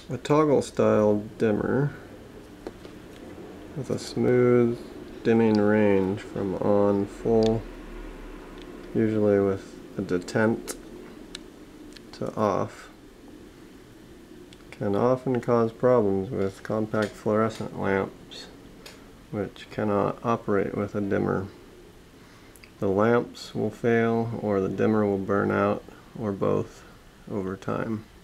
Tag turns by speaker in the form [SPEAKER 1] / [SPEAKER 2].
[SPEAKER 1] A toggle style dimmer with a smooth dimming range from on full, usually with a detent, to off, can often cause problems with compact fluorescent lamps which cannot operate with a dimmer. The lamps will fail or the dimmer will burn out, or both, over time.